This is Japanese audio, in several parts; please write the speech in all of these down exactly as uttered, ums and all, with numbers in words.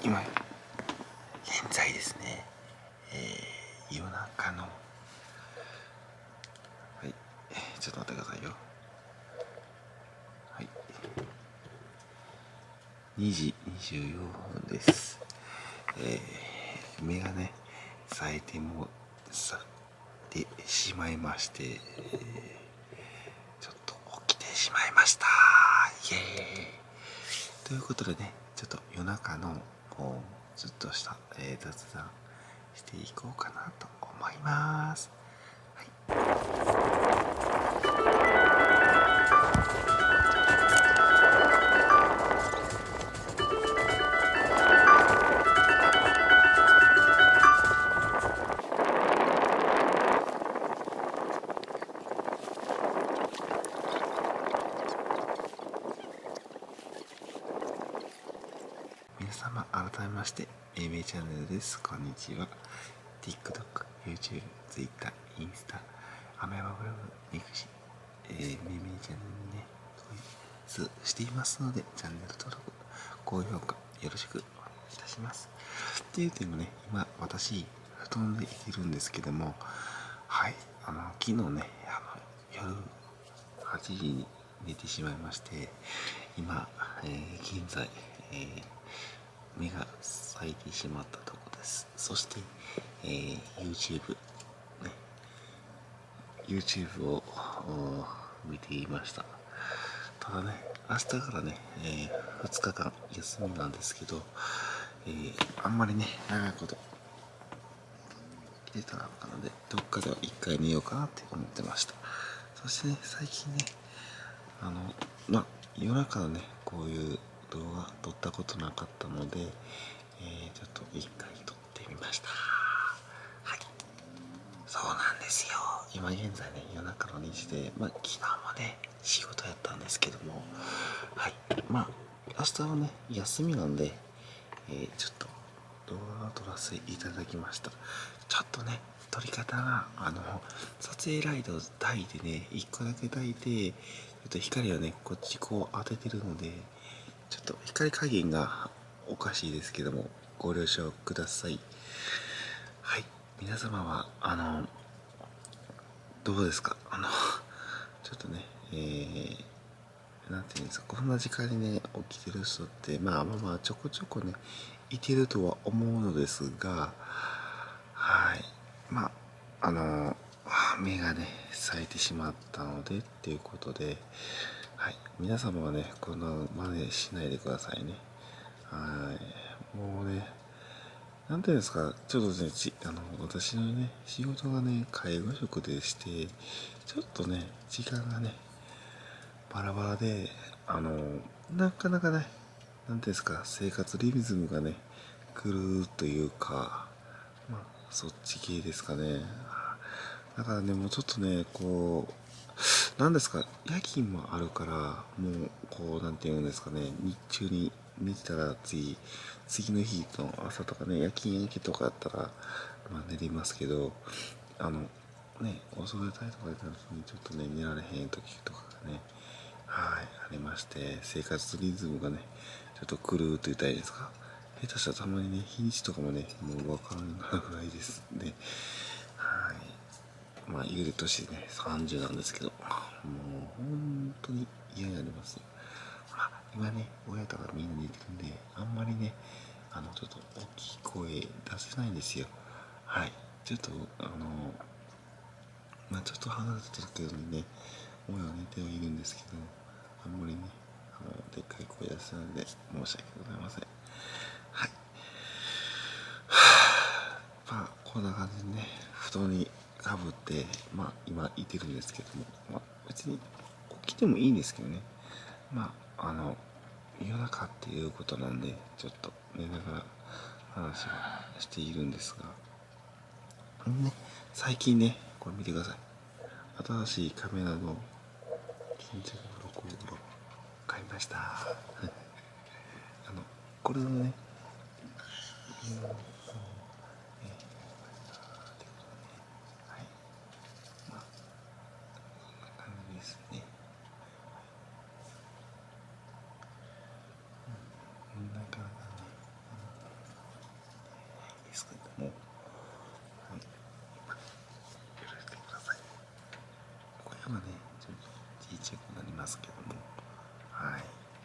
今現在ですね、えー、夜中のはいちょっと待ってくださいよ。はいにじにじゅうよんぷんです。えー、目がね冴えてもさてしまいまして、えー、ちょっと起きてしまいました。イエーイということでね、ちょっと夜中のこうずっとした、えー、雑談していこうかなと思います。皆様改めましてめいめいチャンネルです。こんにちは。 TikTok、YouTube、Twitter、インスタ、アメーバブログ、ミクシー、えー、めいめいチャンネルにね統一していますので、チャンネル登録、高評価よろしくお願いいたします。っていう点もね、今私布団でいてるんですけども、はいあの昨日ねあの夜はちじに寝てしまいまして、今、えー、現在、えー、目が冴えてしまったところです。そして、えー、YouTube ね YouTube を見ていました。ただね、明日からね、えー、ふつかかん休みなんですけど、えー、あんまりね長いこと来てたらなので、どっかでは一回寝ようかなって思ってました。そしてね、最近ねあのまあ夜中のねこういう動画撮ったことなかったので、えー、ちょっと一回撮ってみました。はい、そうなんですよ。今現在ね夜中のにじで、まあ昨日もね仕事やったんですけども、はいまあ明日はね休みなんで、えー、ちょっと動画を撮らせていただきました。ちょっとね撮り方があの撮影ライト台でねいっこだけ焚いて、ちょっと光をねこっちこう当ててるので、ちょっと光加減がおかしいですけどもご了承ください。はい、皆様はあのどうですか。あのちょっとねえーなんていうんですか、こんな時間にね起きてる人ってまあまあまあちょこちょこねいてるとは思うのですが、はいまああの目がね冴えてしまったのでっていうことで、はい皆様はねこんな真似しないでくださいね。はいもうねなんていうんですか、ちょっとねちあの私のね仕事がね介護職でして、ちょっとね時間がねバラバラで、あのなかなかねなんていうんですか、生活リズムがね狂うというか、まあそっち系ですかね。だからねもうちょっとねこうなんですか、夜勤もあるからもうこうなんていうんですかね、日中に寝てたら次次の日の朝とかね夜勤明けとかだったらまあ寝れますけど、あのねお袖たりとかでちょっとね寝られへん時とかがねはいありまして、生活リズムがねちょっと狂うと言ったらいいですか、下手したらたまにね日にちとかもねもう分からなくなるぐらいですね。はいまあ言うて年ねさんじゅうなんですけど、もう本当に嫌になります。まあ今ね親とかみんな寝てるんであんまりねあのちょっと大きい声出せないんですよ。はいちょっとあのまあちょっと離れてるけどね親は寝てはいるんですけど、あんまりねあのでっかい声出せないので申し訳ございません。はいまあこんな感じでね布団にかぶってまあ今いてるんですけども、まあ別に起きてもいいんですけどね、まああの夜中っていうことなんでちょっと寝ながら話はしているんですが、ね、最近ねこれ見てください。新しいカメラの巾着ブロックを買いました。あのこれのね、はい、まあこんな感じですね。なかなかね、 も、はい、許してください。声はねちょっとちいちゃくなりますけども、はい、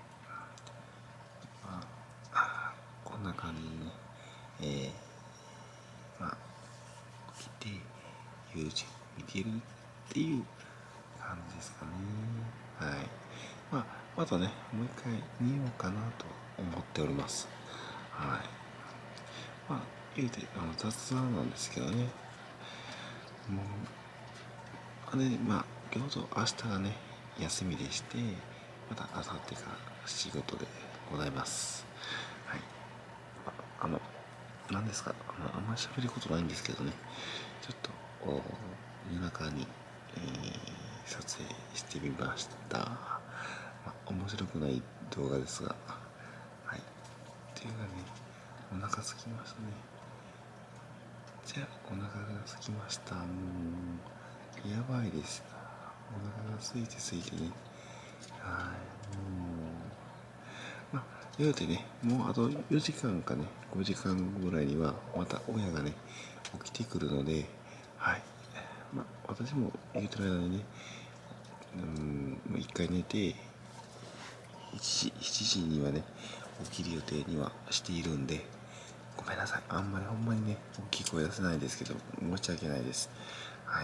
まあこんな感じにね、えー、まあ起きて YouTube 見てるっていう感じですかね。はい。まあまたねもう一回見ようかなと思っております。はい。まあ言うてあの雑談なんですけどね。もうあれまあ今日と明日がね休みでして、また明後日から仕事でございます。はい。あ、あの何ですか、あのあんまり喋ることないんですけどね、ちょっと夜中に、えー、撮影してみました。まあ、面白くない動画ですが、はい。っていうかね、お腹すきましたね。じゃあお腹がすきました。もうやばいです。お腹が空いて空いてね。はい。もうまあ言うてね、もうあとよじかんかねごじかんぐらいにはまた親がね起きてくるので、はい。まあ私も言うてる間にね、うん、一回寝ていちじしちじにはね起きる予定にはしているんで、ごめんなさい、あんまりほんまにね大きい声出せないですけど申し訳ないです。はい。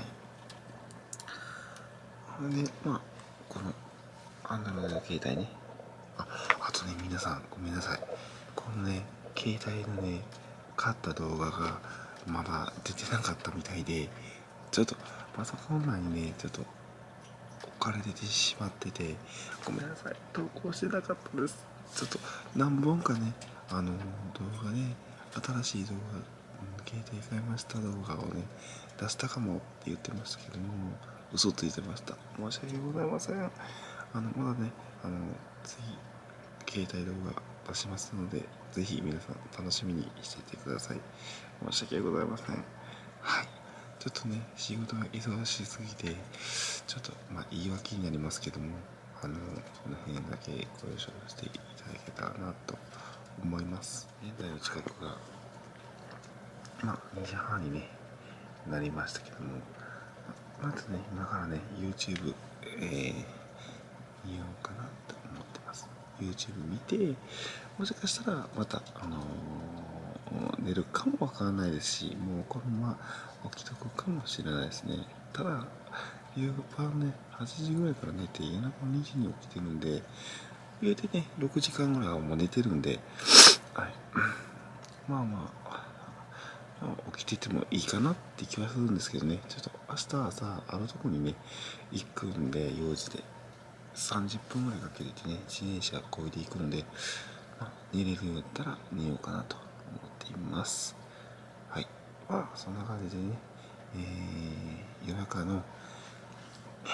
でまあこのアンドロイド携帯ね、ああとね皆さんごめんなさい、このね携帯のね買った動画がまだ出てなかったみたいで、ちょっとパソコン内にねちょっと置かれてしまってて、ごめんなさい投稿してなかったです。ちょっと何本かねあの動画ね、新しい動画、うん、携帯買いました動画をね出したかもって言ってましたけども嘘ついてました。申し訳ございません。あのまだねあの次携帯動画出しますので、ぜひ皆さん楽しみにしていてください。申し訳ございません。はい。ちょっとね、仕事が忙しすぎて、ちょっと、まあ、言い訳になりますけども、あの、この辺だけご了承していただけたらなと思います。現在の近くが、まあ、にじはんに、ね、なりましたけども、まずね、今からね、YouTube、えー、見ようかなと思ってます。YouTube 見て、もしかしたらまた、あのー、寝るかもわからないですし、もうこのまま起きとくかもしれないですね。ただ、夕方ね、はちじぐらいから寝て、夜中にじに起きてるんで、言うてね、ろくじかんぐらいはもう寝てるんで、はい。まあまあ、起きててもいいかなって気はするんですけどね、ちょっと明日朝、あるとこにね、行くんで、用事で。さんじゅっぷんぐらいかけてね、自転車こいでいくので、まあ、寝れるようだったら寝ようかなと思っています。はい。まあ、そんな感じでね、えー、夜中の、え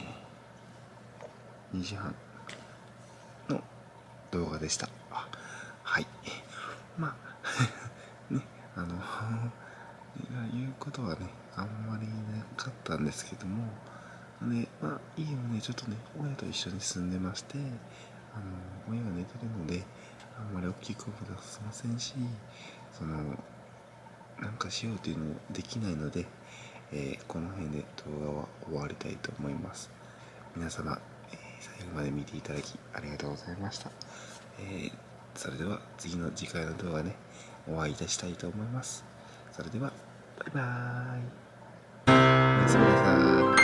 ー、にじはんの動画でした。はい。まあ、ね、あの、言うことはね、あんまりなかったんですけども、ね、まあ、家はね、ちょっとね、親と一緒に住んでまして、あの、親が寝てるので、あんまり大きい声も出せませんし、その、なんかしようというのもできないので、えー、この辺で動画は終わりたいと思います。皆様、えー、最後まで見ていただきありがとうございました。えー、それでは次の次回の動画ね、お会いいたしたいと思います。それでは、バイバーイ。おやすみなさい。